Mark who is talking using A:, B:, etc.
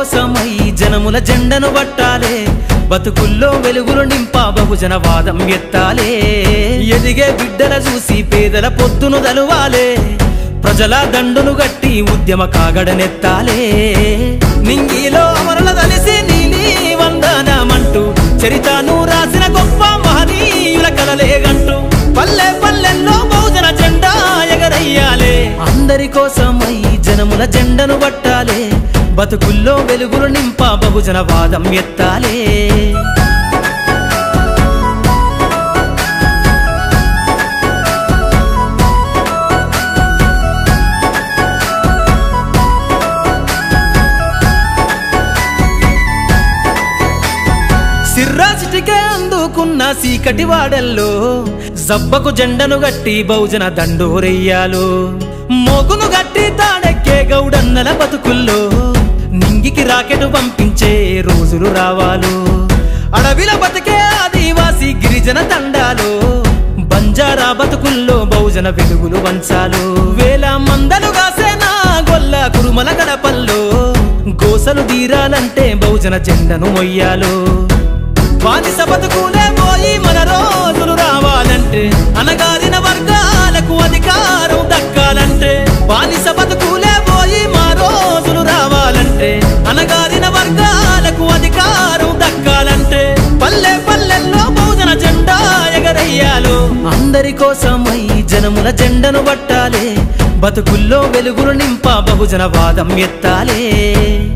A: కోసమై జనముల జెండను పట్టాలే బతుకుల్లో వెలుగులు నింపా బహుజన వాదం ఎత్తాలే ఎదిగే బిడ్డల చూసి పేదల పొద్దును దలువాలే ప్రజల దండును గట్టి ఉద్యమ కాగడనెత్తాలే నింగిలో అమరుల దలిసి నీలి వందనమంటూ చరితను రాసిన గొప్ప మహనీయుల కలలేగంటూ పల్లె పల్లెల్లో బహుజన జెండా ఎగరయ్యాలే అందరి కోసమై జనముల జెండను పట్టాలే బతుకుల్లో వెలుగులు నింపా బహుజన వాదం ఎత్తాలే సిర్రాసిటికే అందుకున్న సీకటి వాడల్లో జబ్బకు జెండను గట్టి బహుజన దండోరెయ్యాలు మోగును గట్టి తాడెక్కే గౌడన్నల బతుకుల్లో నింగికి రాకెట్ పంపించే రోజులు రావాలు అడవిల బతికే ఆదివాసి గిరిజన తండాలు బంజారా బతుకుల్లో బహుజన వెలుగులు వంచాలు వేల మందలు కాసేనా గొల్ల కురుమల గడపల్లో గోసలు తీరాలంటే బహుజన జెండను మొయ్యాలు బానిస బతుకులే పోయి మన రోజులు రావాలంటే అనగారిన వర్గాలకు అధికారం దక్కాలంటే బానిస బతుకులే పోయి మా రోజులు రావాలంటే అనగారిన వర్గాలకు అధికారం దక్కాలంటే పల్లె పల్లెల్లో బహుజన జెండా ఎగరయ్యాలు అందరి కోసమై జనముల జెండను పట్టాలే బతుకుల్లో వెలుగులు నింపా బహుజన వాదం ఎత్తాలే